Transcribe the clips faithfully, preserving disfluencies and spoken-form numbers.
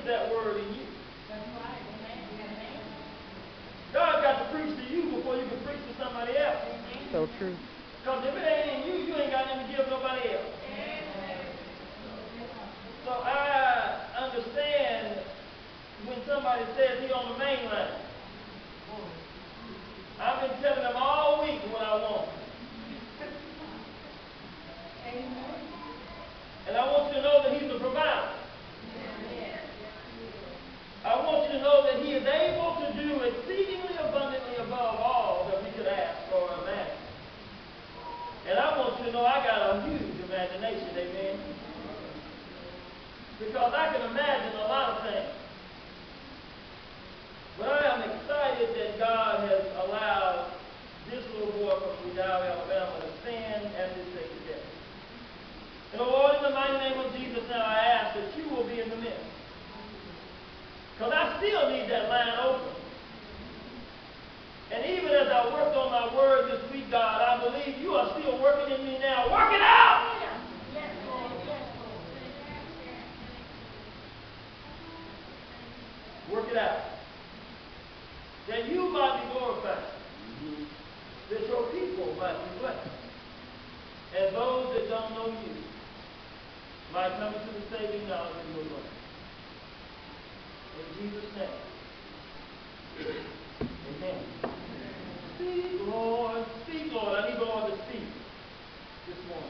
that word in you. God got to preach to you before you can preach to somebody else. So true. Because if it ain't in you, you ain't got nothing to give nobody else. So I understand when somebody says he on the main line. I've been telling them all week what I want. And I want you to know that he's the provider. I want you to know that he is able to do exceedingly abundantly above all that we could ask or imagine. And I want you to know I got a huge imagination, amen? Because I can imagine a lot of things. But I am excited that God has allowed this little boy from Vidal, Alabama to stand at his sacred desk. And oh Lord, in the mighty name of Jesus, now I ask that you will be in the midst. Because I still need that line open. And even as I worked on my word this week, God, I believe you are still working in me now. Work it out! Work it out. That you might be glorified. That your people might be blessed. And those that don't know you might come into the saving knowledge of your word. In Jesus' name. Amen. Speak, Lord. Speak, Lord. I need the Lord to speak this morning.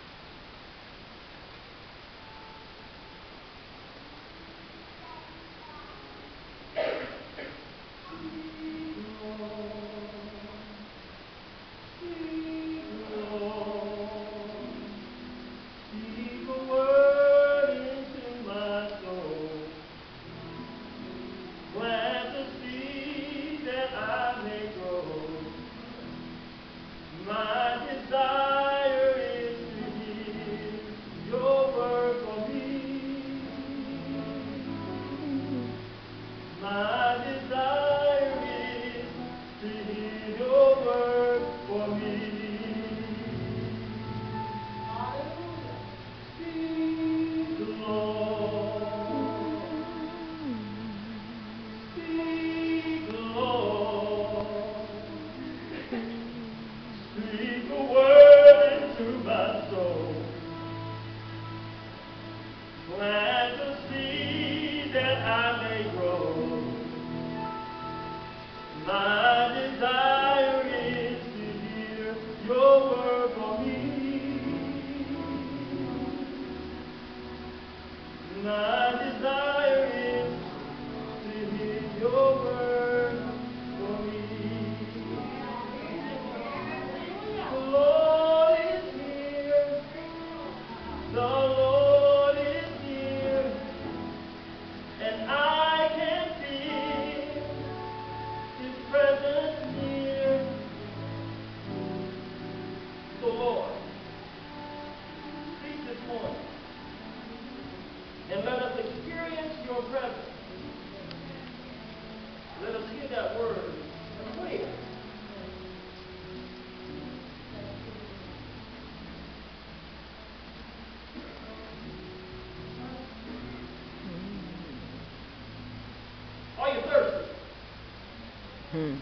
Hmm.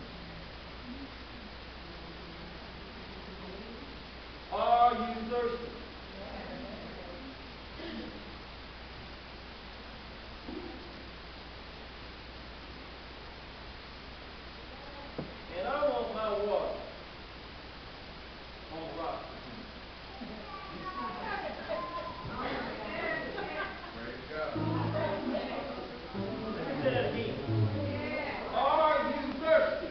Are you thirsty? And I want my water on the rock. Let me say that again. Are you thirsty?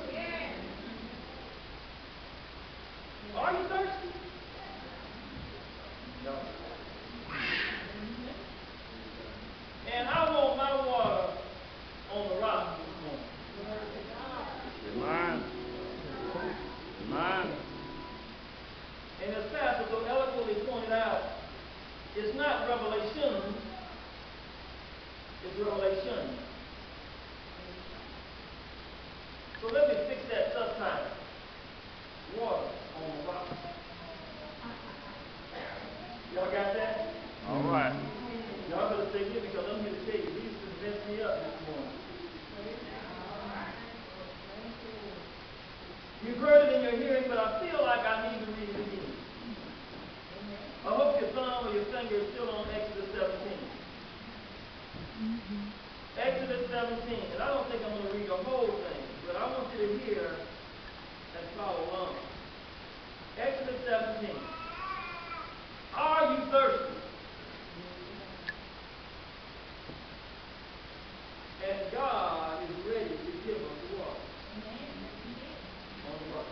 Are you thirsty? No. And I want my water on the rock this morning. Mine. Mine. And as Pastor so eloquently pointed out, it's not revelation, it's revelation. So let me fix that subtitle. Water on the rock. Y'all got me up this morning. You've heard it in your hearing, but I feel like I need to read it again. I hope your thumb or your finger is still on Exodus seventeen. Mm-hmm. Exodus seventeen, and I don't think I'm going to read the whole thing, but I want you to hear and follow along. Exodus seventeen. Are you thirsty? And God is ready to give us water. On the rock.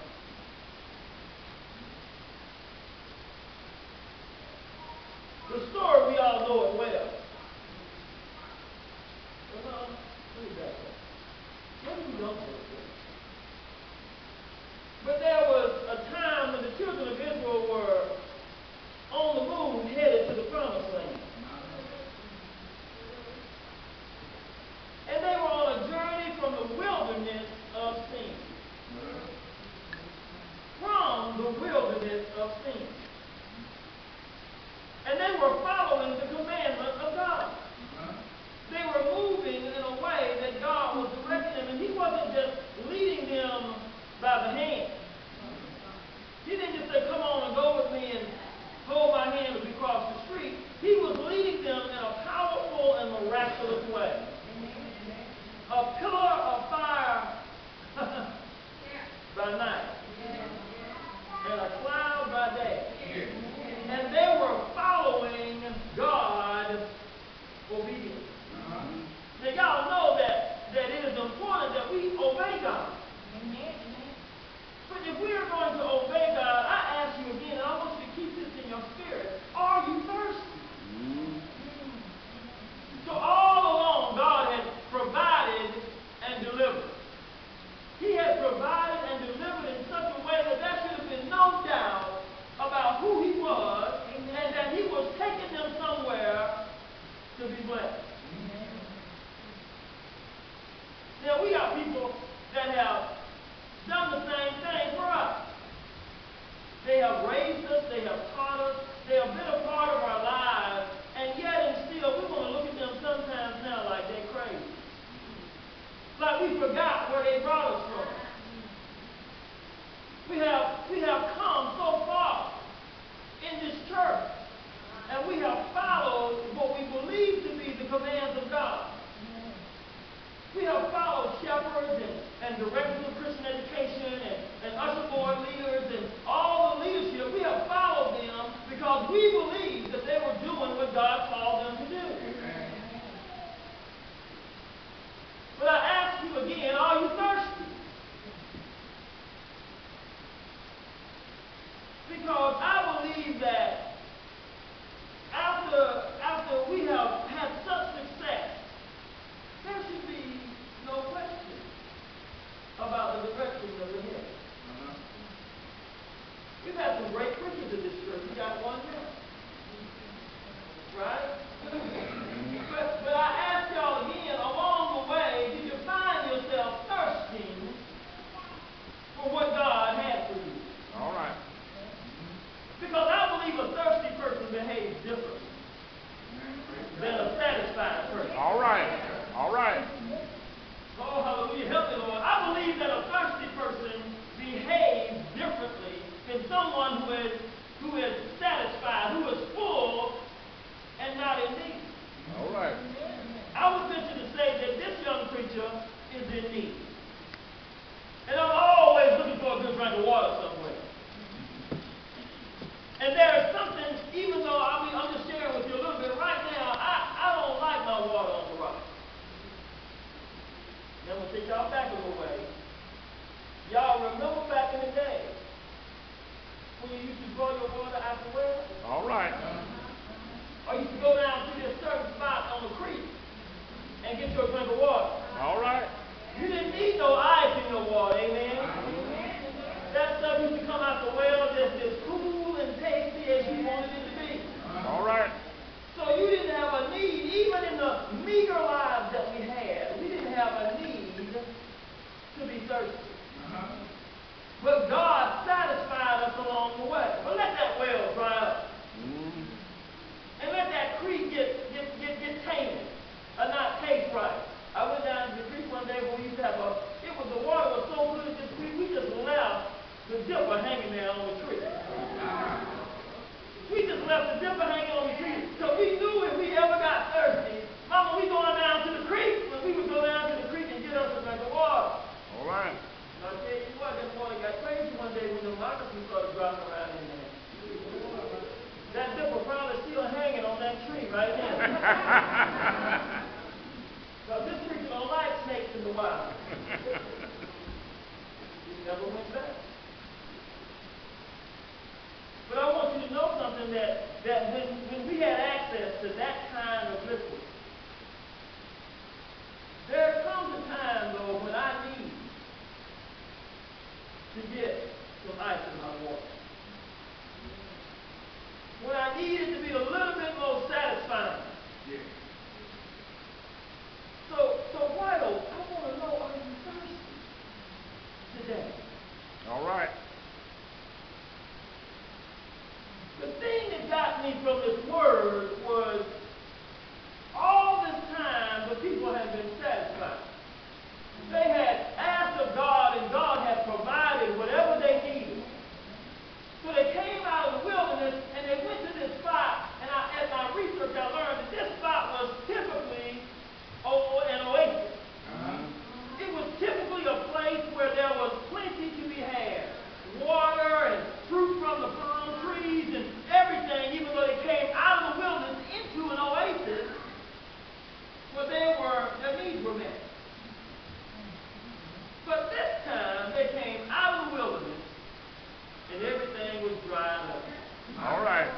The story, we all know it well. Well, let me back up. Maybe we don't know it well. But there was a time when the children of Israel were on the move headed to the promised land. And they were on a journey from the wilderness of sin. From the wilderness of sin. And they were following the commandment of God. They were moving in a way that God was directing them, and He wasn't just leading them by the hand. He didn't just say, come on and go with me and hold my hand as we cross the street. He was leading them in a powerful and miraculous way. A pillar of fire by night and a cloud by day. And they were following God obediently. Now y'all know that, that it is important that we obey God. But if we are going to obey God, I ask you again, and I want you to keep this in your spirit, are you thirsty? So all along, God has provided and delivered. He has provided and delivered in such a way that there should have been no doubt about who He was, and that He was taking them somewhere to be blessed. Now, we got people that have done the same thing for us. They have raised us, they have taught us, they have been a part of our lives, and yet and still we want to look at them sometimes now like they're crazy. Like we forgot where they brought us from. We have, we have come so far in this church, and we have followed what we believe to be the commands of God. We have followed shepherds and, and directors of Christian education and, and usher board leaders and all the leadership. We have followed them because we believe that they were doing what God called them to do. Amen. But I ask you again, are you thirsty? Because I believe that after, after we have had such success, there should be no question about the direction that we're headed. Uh-huh. We've had some great preachers in this church. We got one now. Right? but, but I ask y'all again, along the way, did you find yourself thirsting for what God had for you? All right. Because I believe a right then. Because this preacher don't like snakes in the wild. He never went back. But I want you to know something, that, that when, when we had access to that kind of liquid, there comes a time, though, when I need to get some ice in my water. When I need it to be a little bit more satisfying. Yeah. So, so White Oak, I want to know, are you thirsty today? All right. The thing that got me from this word was all this time the people had been satisfied. They had asked of God, and God had provided whatever they needed. So they came out of the wilderness and they went to this spot, and I, at my research I learned that this spot was typically oh, an oasis. Uh-huh. It was typically a place where there was plenty to be had. Water and fruit from the palm trees and everything, even though they came out of the wilderness into an oasis where they were, their needs were met. But this time they came out of the wilderness and everything was dried up. All right.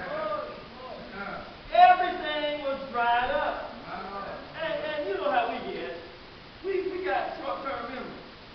Everything was dried up. And, and you know how we get. We, we got short-term memory.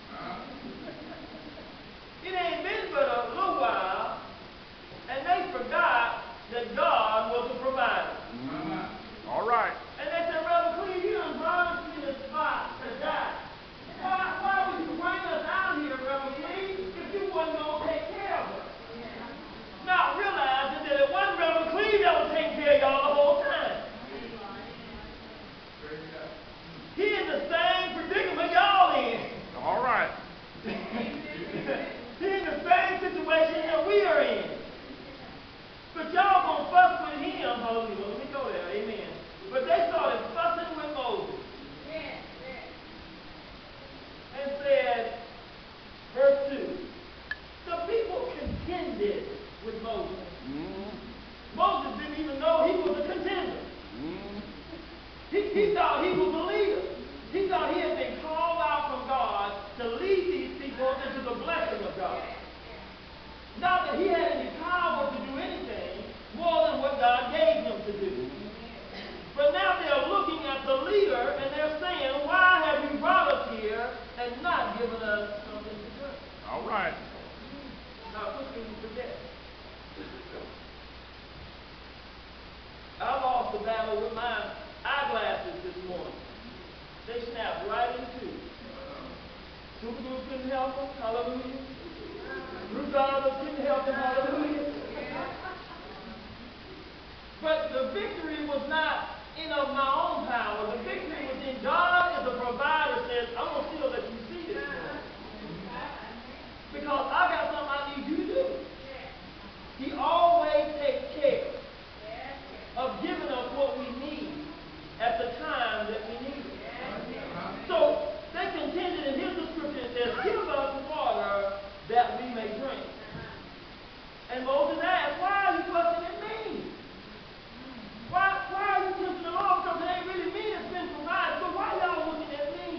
It ain't been but a little while, and they forgot that God was a provider. All right. And they said, Brother Cleve, you done brought us to this spot to die. Why, why would you bring us out here, Brother Cleve, if you wasn't going to take care of us? Not realizing that it wasn't Brother Cleve that was taking care of y'all the whole time. He in the same predicament y'all in. All right. He in the same situation that we are in. But y'all gonna fuss with him, hallelujah. Let me go there, amen. But they started fussing with Moses. And said, verse two, the people contended with Moses. Mm. Moses didn't even know he was a contender. Mm. He, he thought he was a leader. He thought he had been called out from God to lead these people into the blessing of God. Not that he had any power to do anything more than what God gave him to do. But now they're looking at the leader and they're saying, why have you brought us here and not given us something to drink? All right. Now, what can you forget? I lost the battle with my eyeglasses this morning. They snapped right in two. Super glue couldn't help them, hallelujah. Rudolph couldn't help them, hallelujah. But the victory was not in of my own power. The victory was in God as a provider says, I'm going to still let you see this morning. Because I got something I need you to do. He always takes care of giving us what we need at the time that we need it. So they contended, and here's the scripture that says, give us water that we may drink. And Moses asked, why are you fussing at me? Why, why are you tempting the Lord? Because it ain't really me that's been provided. So why y'all looking at me?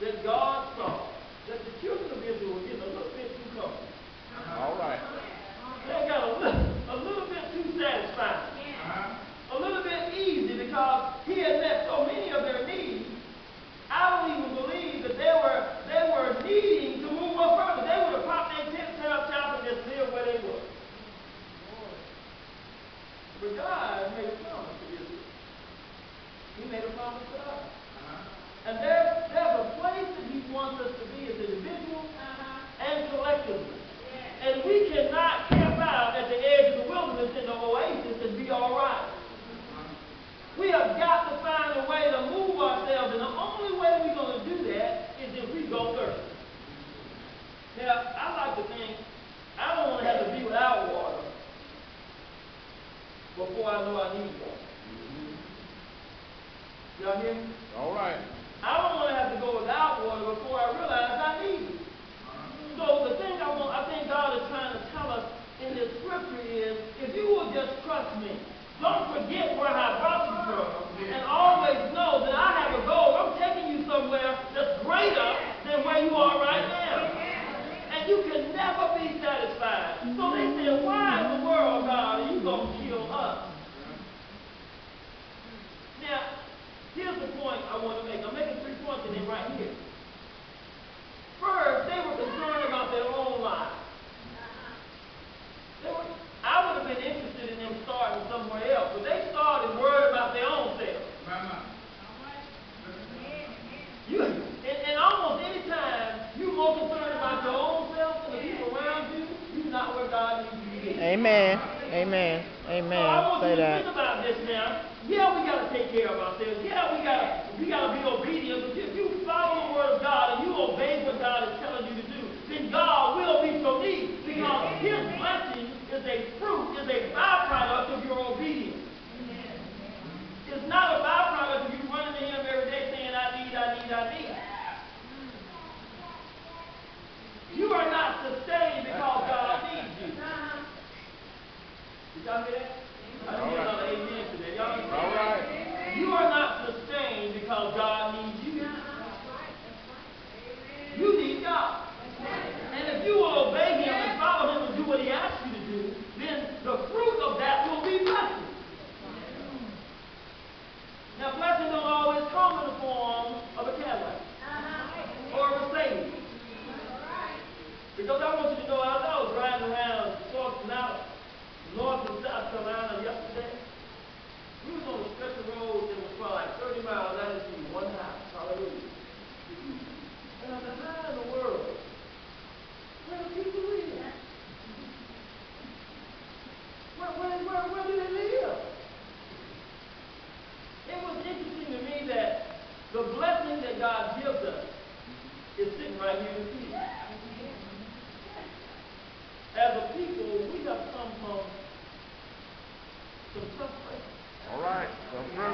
that God saw that the children of Israel were getting a little bit too comfortable. All right. They got a little, a little bit too satisfied. A little bit easy because he had met so many of their needs. I don't even believe that they were they were needing to move up further. They would have popped their tent, set up shop, and just lived where they were. But God made a promise to Israel. He made a promise to us. And there, there's a place that he wants us to be as individuals and collectively. And we cannot camp out at the edge of the wilderness in the oasis and be all right. We have got to find a way to move ourselves, and the only way we're going to do that is if we go thirsty. Now, I like to think I don't want to have to be without water before I know I need water. Y'all hear me? All right. I don't want to have to go without water before I realize I need it. So the thing I want, I think God is trying to tell us in this scripture is, if you will just trust me, don't forget where I brought you from, and always know that I have a goal. I'm taking you somewhere that's greater than where you are right now. And you can never be satisfied. So they said, why in the world, God, are you going to kill us? Now, here's the point I want to make. I'm making three points in it right here. First, they were concerned about their own lives. They were, I would have been interested in them starting somewhere else, but they started worried about their own selves. You, and, and almost any time you're more concerned about your own self and the people around you, you're not where God needs you to be. Amen. Amen. Amen. So I want Say you to that. think about this now. Yeah, we got to take care of ourselves. Yeah, we got to we got to be obedient. But if you follow the word of God and you obey what God is telling you to do, then God will meet your needs, because His blessing is a fruit, is a byproduct of your obedience. It's not a byproduct of you running to Him every day saying, I need, I need, I need. You are not sustained because God needs you. Did y'all hear that? I didn't hear another amen today. Y'all hear that? All right. You are not sustained because God needs you. You need God. And if you will obey Him and follow Him and do what He asks you to do, then the fruit of that will be blessing. Now, blessing don't always come in the form of a Cadillac or a Mercedes. Because I want you to know, as I was riding around North, North and South Carolina yesterday, we was on a stretch of road that was probably like thirty miles. I didn't see one house. Hallelujah. And I said, how in the world? Where do people live? Where, where, where, where do they live? It was interesting to me that the blessing that God gives us is sitting right here in the pew. As a people, we have come from some tough places. All right. Come through.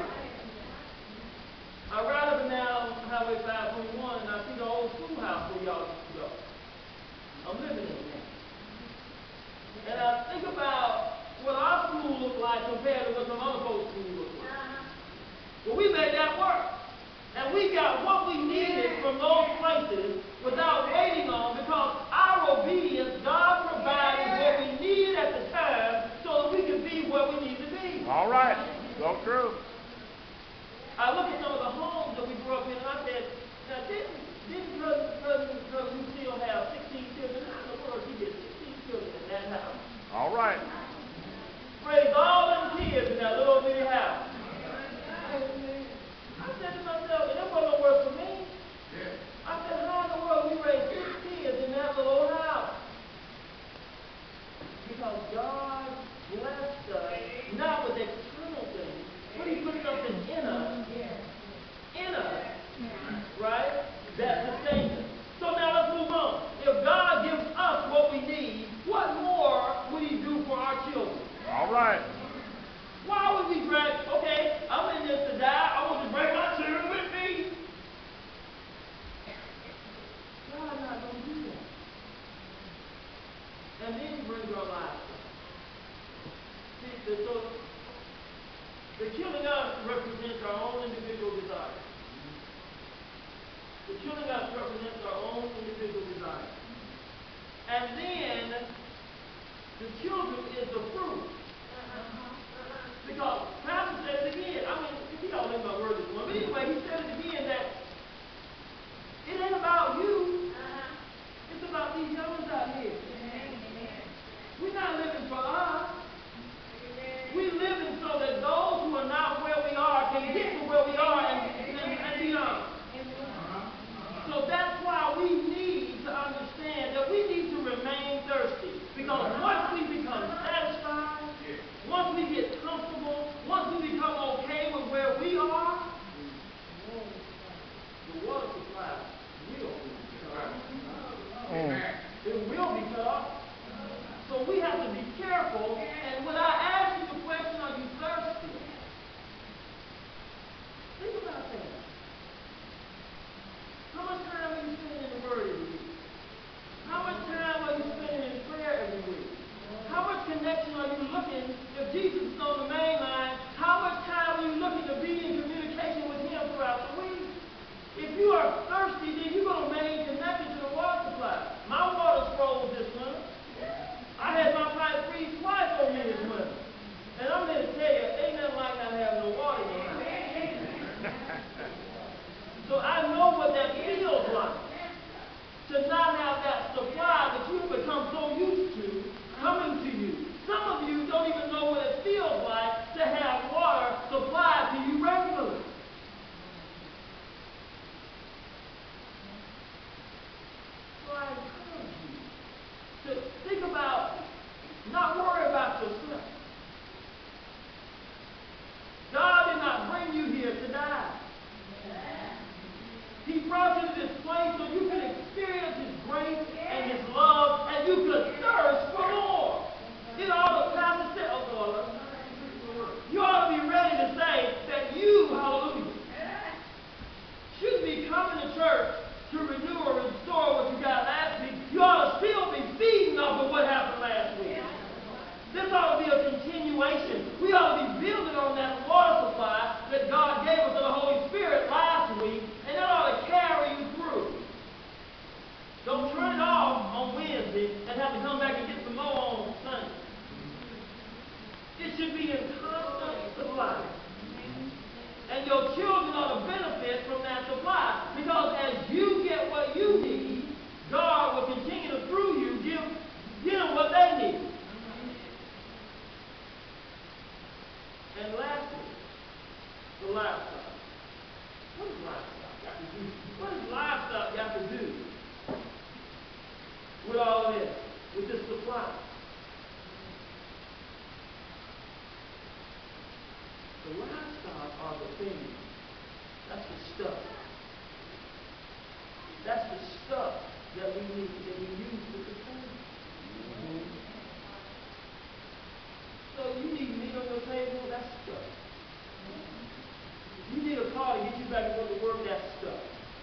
I ride up and down Highway five twenty-one and I see the old schoolhouse where y'all used to go. I'm living in it. And I think about what our school looked like compared to what some other folks' school looked like. But we made that work. And we got what we needed from those places without waiting on, because our obedience, God provided what we needed at the time so that we could be where we need to be. All right. Go through. I look at some of the homes that we grew up in and I said, now didn't, didn't cousin, cousin, cousin Lucille have sixteen children? How in the world did she get sixteen children in that house? All right. Raised all them kids in that little bitty house. I said to myself, and that wasn't work for me. I said, how in the world we raised six kids in that little house? Because God blessed us, not with external things, but He put something in us, in us, And then the children is the fruit. Because Pastor said it again. I mean, he all in my word this morning. But anyway, he said it again that it ain't about you. It's about these youngers out here. We're not living for us. We're living so that those who are not where we are can get to where we are and, and, and beyond. So that's why we need to understand that we need to remain thirsty. Because once we become satisfied, once we get comfortable, once we become okay with where we are, the water supply will be cut off. It will be cut off. So we have to be careful. And when I ask you the question, are you thirsty? Think about that. How much time are you spending in the Word every week? How much time are you spending in prayer every week? How much connection are you looking, if Jesus is on the main line, how much time are you looking to be in communication with Him throughout the week? If you are thirsty, then you're going to remain connected to the water supply. My water froze this winter. I had my pipe freeze twice on me this winter. And I'm here to tell you, ain't nothing like not having no water in your house. So I know what that feels like. To not have that supply that you've become so used to coming to you. Some of you don't even know what it feels like to have water supplied to you regularly. So I encourage you to think about, not worry about yourself. God did not bring you here to die. He brought you to this place so you could experience His grace and His love, and you could thirst for more. You know, all the pastor said, oh Lord, you ought to be ready to say that you, hallelujah, should be coming to church to renew or restore what you got last week. You ought to still be feeding off of what happened last week. This ought to be a continuation. We ought to be building on that water supply that God gave us in the Holy Spirit last week, and that ought to carry you through. Don't turn it off on Wednesday and have to come back and get some more on Sunday. It should be in constant supply. And your children ought to benefit from that supply. Because as you get what you need, God will continue to, through you, give, give them what they need. And lastly, the livestock. What does livestock got to do? What does livestock got to do with all of this, with this supply? The livestock are the things. That's the stuff. That's the stuff that we need, that we use to sustain. Mm-hmm. So you need meat on your table, that's stuff. You need a car to get you back and go to work, that's stuff.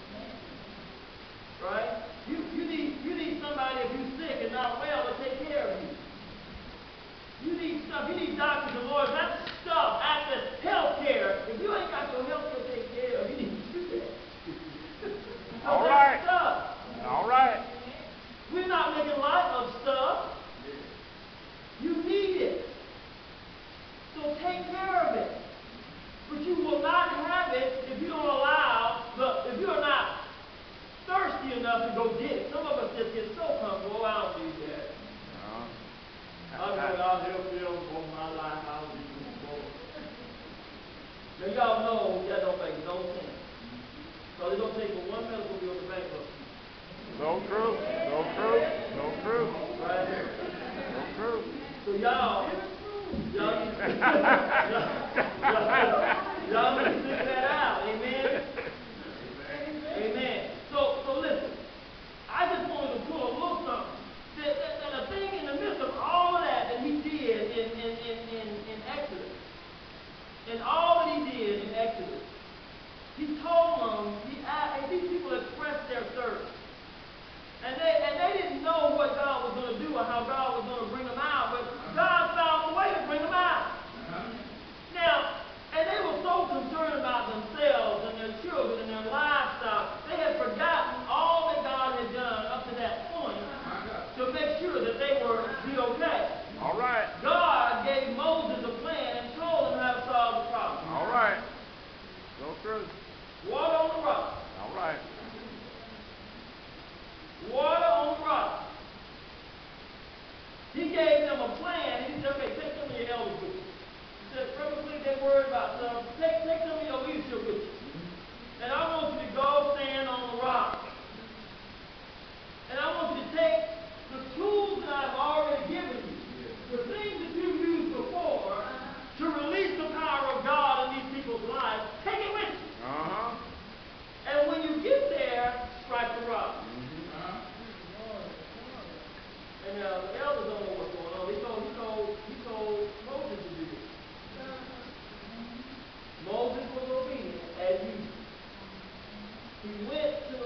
Right? You you need you need somebody if you're sick and not well to take care of you. You need stuff, you need doctors and lawyers, that's stuff. Access health care. If you ain't got your health care taken care of, you need to do that. So All that's right. stuff. All right. We're not making light of stuff. You need it. So take care of it. But you will not have it if you don't allow, the, if you're not thirsty enough to go get it. Some of us just get so comfortable, oh, I don't need that. No. I know I'll help you for my life, I'll do it for. Now y'all know that don't make no sense. So it don't take but one medical bill to bankrupt you. So true. So true. So true. Right? So true. So y'all, y'all need to y'all, y'all need to figure that out. Amen? Amen. So, so listen. I just wanted to pull a little something. That, that, that a thing in the midst of all of that that he did in, in, in, in, in Exodus, and all that he did in Exodus, he told them, he asked, and these people expressed their thirst. And they, and they didn't know what God was going to do or how God was going to bring them out, but God found a way to bring them out. Uh-huh. Now, and they were so concerned about themselves.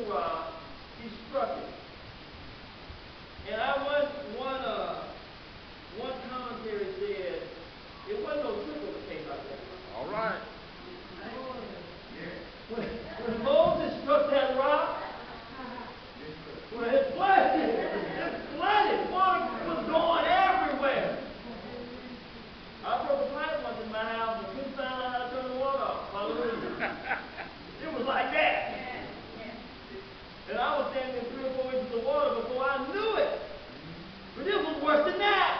the rock, he struck it. And I one one uh one commentary said it wasn't no trickle that came out of that. All right. When, when Moses struck that rock, when it flooded, it flooded. Water was going everywhere. I broke a pipe once in my house and couldn't find out how to turn the water off. Hallelujah. It was like that. And I was standing in three or four inches of water before I knew it. But it was worse than that.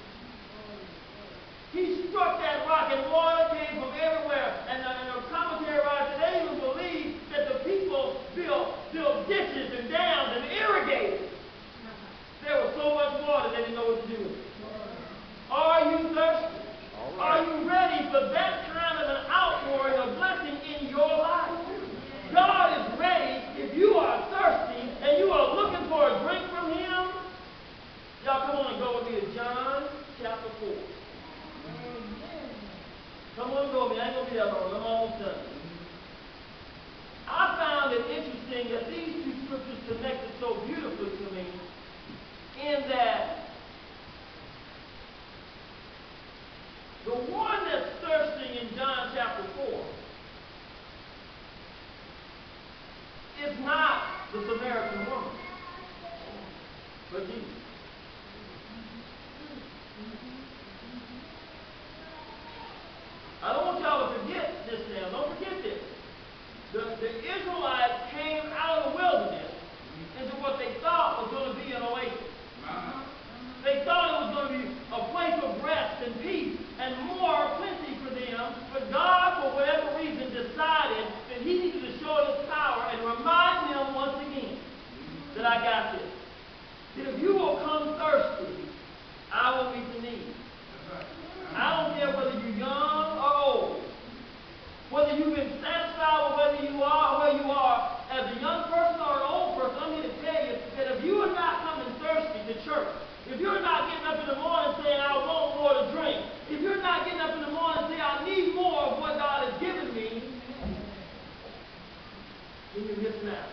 He struck that rock and water came from everywhere. And the, and the commentary writer today even believe that the people built, built ditches and dams and irrigated. There was so much water they didn't know what to do with it. Are you thirsty? All right. Are you ready for that kind of an outpouring of blessing in your life? God is ready if you are thirsty and you are looking for a drink from Him. Y'all come on and go with me to John chapter four. Come on and go with me. I ain't going to be that long. I'm almost done. I found it interesting that these two scriptures connected so beautifully to me in that the one that's thirsting in John chapter four is not the Samaritan woman, but Jesus. I don't want y'all to forget this now. Don't forget this. The, the Israelites came out of the wilderness into what they thought was going to be an oasis. They thought it was going to be a place of rest and peace and more plenty for them. But God, for whatever reason, decided that He needed to show His power and remind them once again that I got this. That if you will come thirsty, I will meet the need. I don't care whether you're young or old, whether you've been satisfied with whether you are where you are as a young person or an old person. I'm here to tell you that if you are not coming thirsty to church, if you're not getting up in the morning saying, I want more to drink, if you're not getting up in the morning saying, I need more of what God has given me, then you're missing out.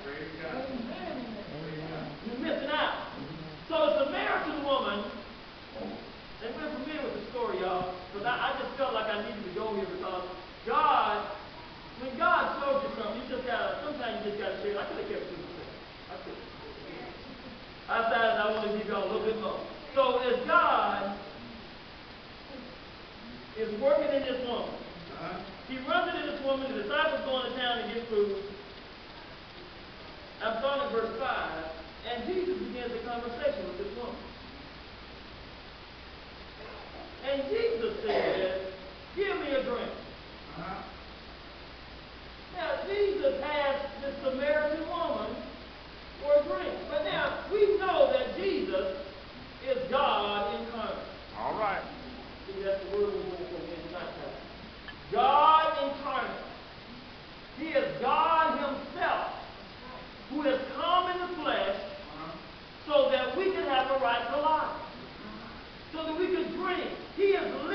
You're missing out. So the Samaritan woman, and we're familiar with the story, y'all, but I, I just felt like I needed to go here because God, when God shows you something, you just gotta, sometimes you just gotta share. I could have kept it to myself. I could. I decided I want to give y'all a little bit more. So as God is working in this woman, uh-huh. He runs into this woman, the disciples go into town to get food. I'm starting at verse five, and Jesus begins a conversation with this woman. And Jesus said, give me a drink. Uh-huh. Now, Jesus asked this Samaritan woman for a drink. But now, we know that Jesus is God incarnate. All right. See, that's the word we're going for again tonight. God incarnate. He is God Himself, who has come in the flesh uh-huh. so that we can have a right to life. So that we could drink. He is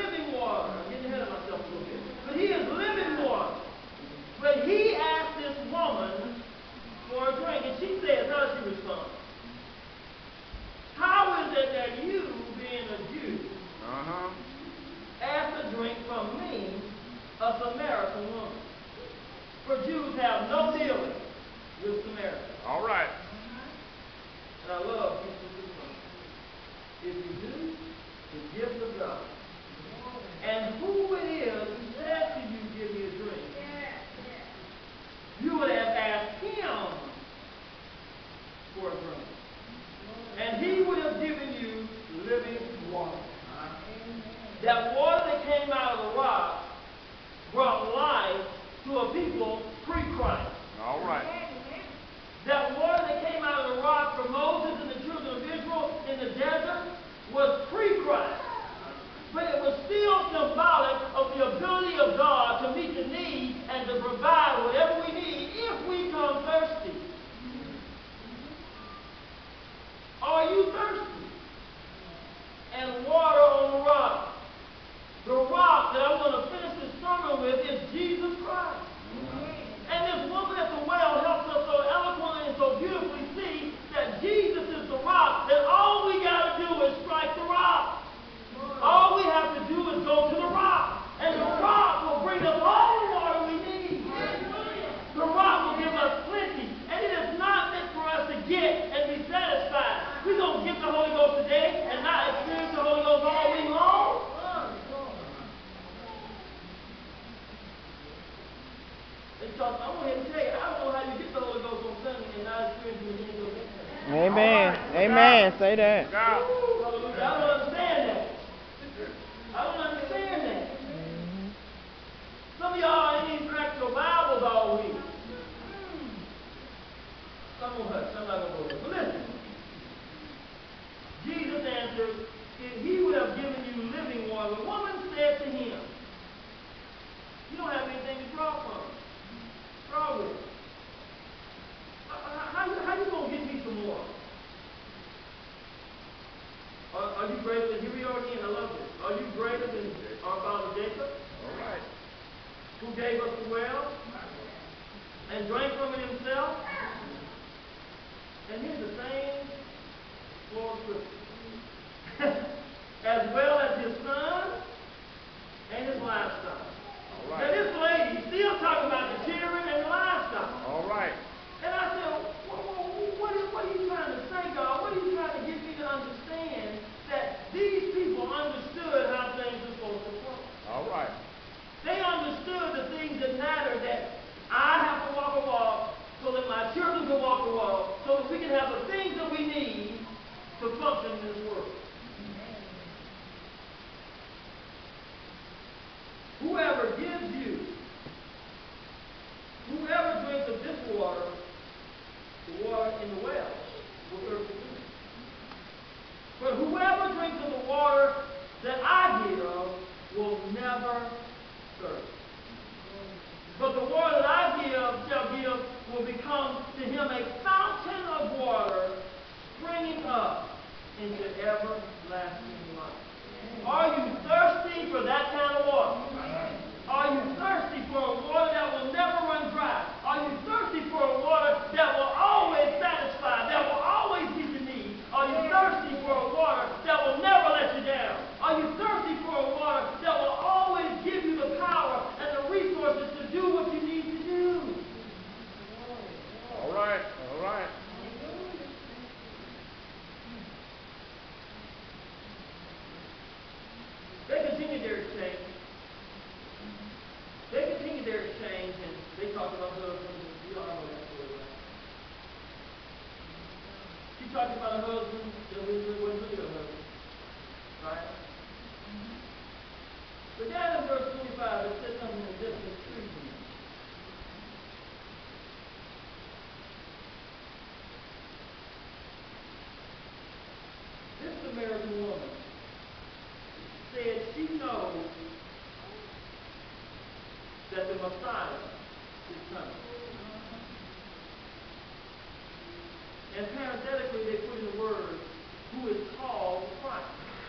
Amen. Amen. Say that. God. Ooh, hallelujah. I don't understand that. I don't understand that. Mhm. Some of y'all ain't even cracked your Bibles all week. Some of us, I'm not going to go there. But listen. Jesus answered, if he would have given you living water, the woman said to him, you don't have anything to draw from. Draw with. How, how, how you going to get me some water? Are, are you greater than, here we are again, I love this. Are you greater than our father Jacob? All right. Who gave us the well and drank from it himself? And here's the same Lord scripture. As well as his son and his livestock. All right. Now this lady still talking about the children and the livestock. All right. And I said, what, what, what, is, what are you trying to say, God? What are you trying to get me to understand that these people understood how things are supposed to flow? All right. They understood the things that matter, that I have to walk a walk so that my children can walk a walk, so that we can have the things that we need to function in this world. Whoever gives you, whoever drinks of this water, the water in the well, will thirst again. But whoever drinks of the water that I give will never thirst. But the water that I give shall give will become to him a fountain of water springing up into everlasting life. Are you thirsty for that kind of water? Are you thirsty for a water that will never run dry? Are you thirsty for a water that will always satisfy, that will always meet your needs? Are you thirsty for a water that will never let you down? Are you thirsty for a water that will always give you the power and the resources to do what you need to do? All right. All right. They continued their exchange. They continued their exchange, and they talked about husbands, and you all know that story, right? She talked about a husband that was wasn't really a husband, right? But down in verse twenty-five, it says something that just intrigued me. This Samaritan woman said she knows that the Messiah is coming. And parenthetically, they put in the word, who is called Christ.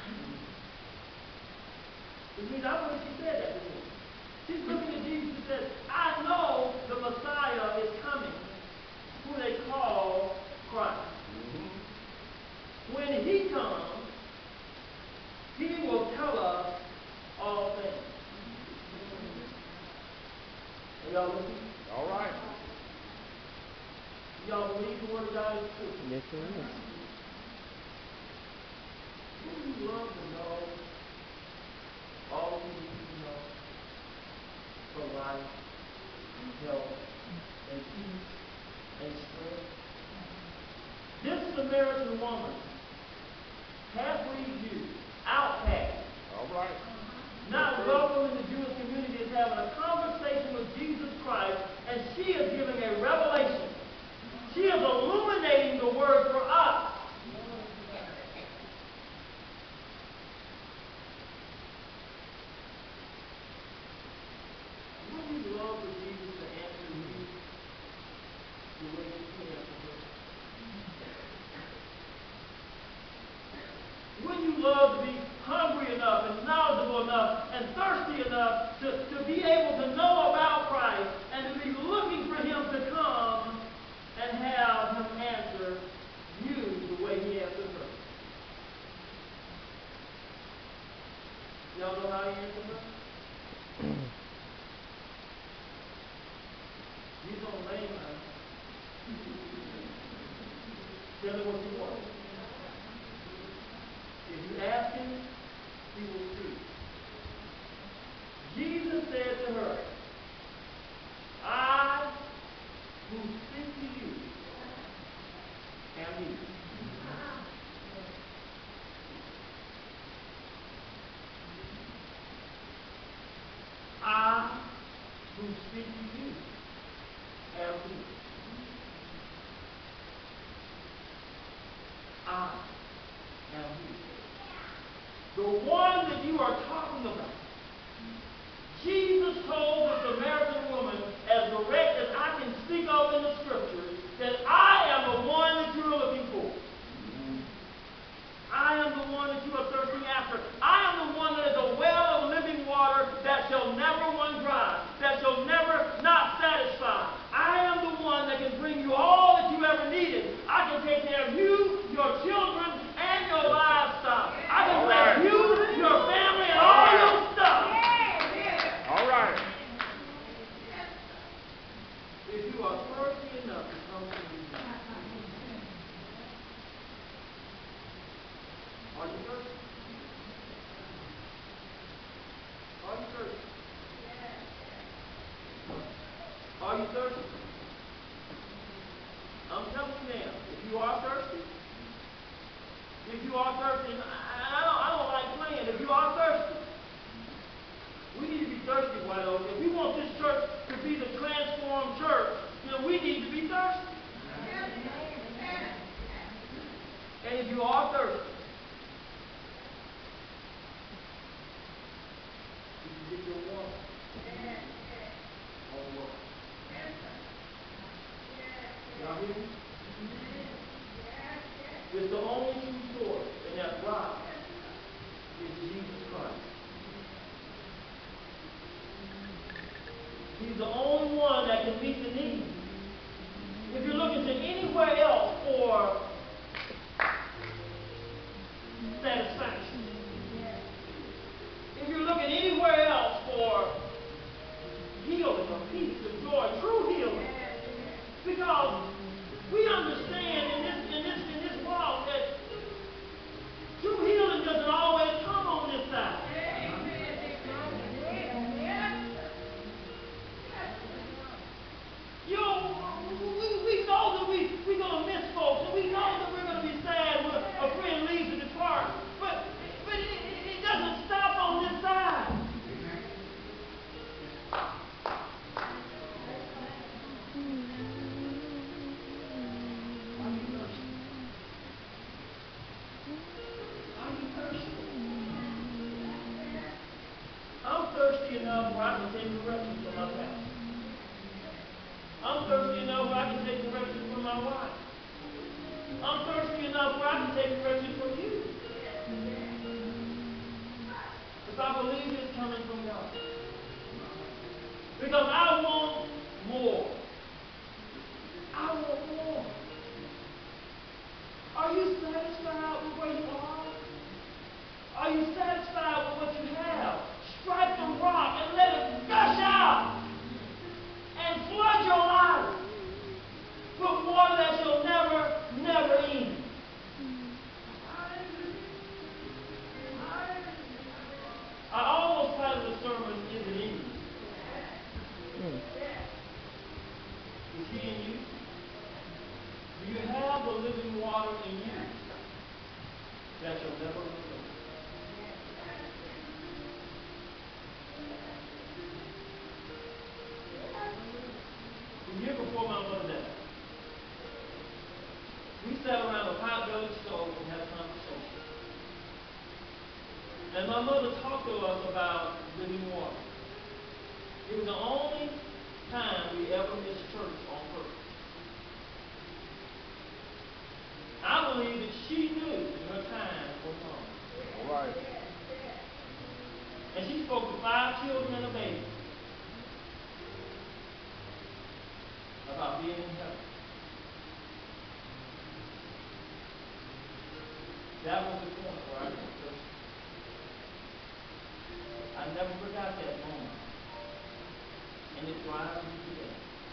It means I believe she said that to me. She's looking at Jesus and says, I know the Messiah is coming, who they call Christ. When he comes, he will tell us all things. Are y'all listening? All right. Y'all believe the word of God is true? Yes, it is. Wouldn't you love to know all you need to know for life, and health, and peace, and strength? This Samaritan woman, half-breed Jew, outcast, All right. not welcome in the Jewish community, is having a conversation with Jesus Christ, and she is giving a revelation. She is illuminating the word for us. Wouldn't you love for Jesus to answer you the way he answered her? Wouldn't you love to be hungry enough and knowledgeable enough and thirsty enough to, to be able to know about Christ and to be looking for him to come and have him answer you the way he answered her? Y'all know how he answered her? He's on the main line. Tell me what you want. If you ask him, he will speak. Jesus said to her, I who speak to you am he. I am He. The one that you are talking about. Jesus told the Samaritan woman, as direct as I can speak of in the scriptures, that I am the one that you are looking for. I am the one that you are thirsting after. I am the one that is a well of living water that shall never run dry, that shall never not satisfy. I am the one that can bring you all that you ever needed. I can take care of you, your children, and your livestock. I can All bless right. you, your family, and All all right. your stuff. All right. If you are thirsty enough to come to me, are you thirsty? Are you thirsty? Are you thirsty? I'm telling you now, if you are thirsty, if you are thirsty, and I, I, don't, I don't like playing, if you are thirsty, we need to be thirsty, White Oak. If we want this church to be the transformed church, then we need to be thirsty. And if you are thirsty, you can get your water on the road. Y'all hear me? It's the only true source, and that rock is Jesus Christ. He's the only one that can meet the need. If you're looking to anywhere else for satisfaction, if you're looking anywhere else for healing or peace or joy, true healing, because we understand in this in this in this walk that true healing doesn't always come on this side. You know, we, we know that we, we're going to miss folks, and we know that we're going to be sad when a friend leaves to depart. But, but it, it, it doesn't stop on this side. Are you thirsty? Are you thirsty? I'm thirsty enough where I can take directions from my past. I'm thirsty enough where I can take direction from my wife. I'm thirsty enough where I can take direction from you. Because I believe it's coming from God. Because I want more. I want more. Are you satisfied with where you are? Are you satisfied with what you have? Strike the rock and let it gush out. And flood your life with water that shall never, never end. I almost titled the sermon, Is It In You? Mm. Is He in you? Do you have the living water in you that shall never run out? The year before my mother died, we sat around a pot-bellied stove and had a conversation. And my mother talked to us about living water. It was the only time we ever missed church on purpose. I believe that she knew that her time was come. All right. And she spoke to five children and a baby about being in heaven. That was the point where I got thirsty. I never forgot that moment. And it drives me today.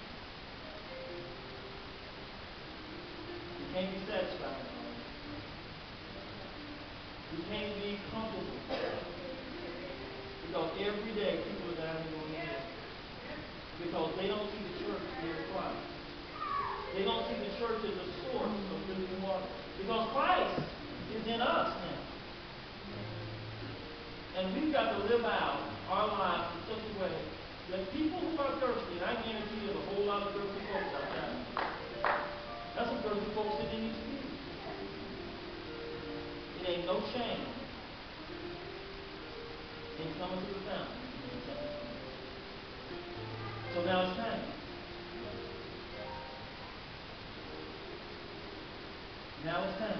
You can't be satisfied. You can't be comfortable. Because every day people are dying and going to hell. Because they don't see the church near Christ. They don't see the church as a source of living water. Because Christ is in us now. And we've got to live out our lives in such a way that people who are thirsty, and I guarantee you there's a whole lot of thirsty folks out there. That's some thirsty folks sitting in these pews. ain't no shame in coming to the family. So now it's time. Now it's time.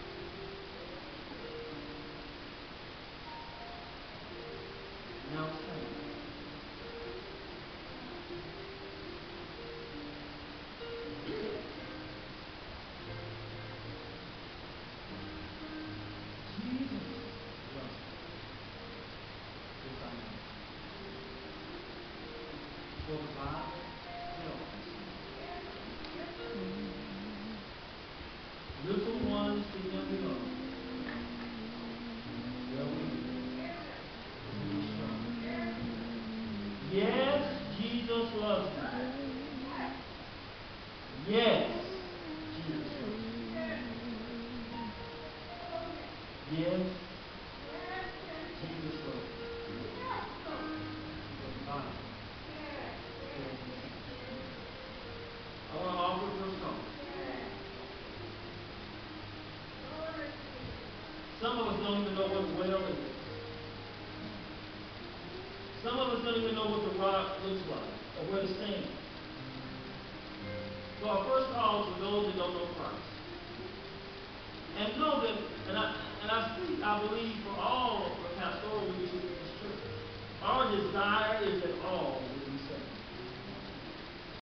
Now it's time. Jesus loves you. Yes, I know. For the Bible tells us, little ones to him belong. Well, we be strong. Yes, Jesus loves you. Yes, Jesus loves you. Yes, Jesus loves you. For the Bible tells us. I want to offer the first call. Some of us don't even know what well is. Some of us don't even know what the rock looks like or where to stand. So our first call is for those that don't know Christ. And know that, and I, and I speak, I believe, for all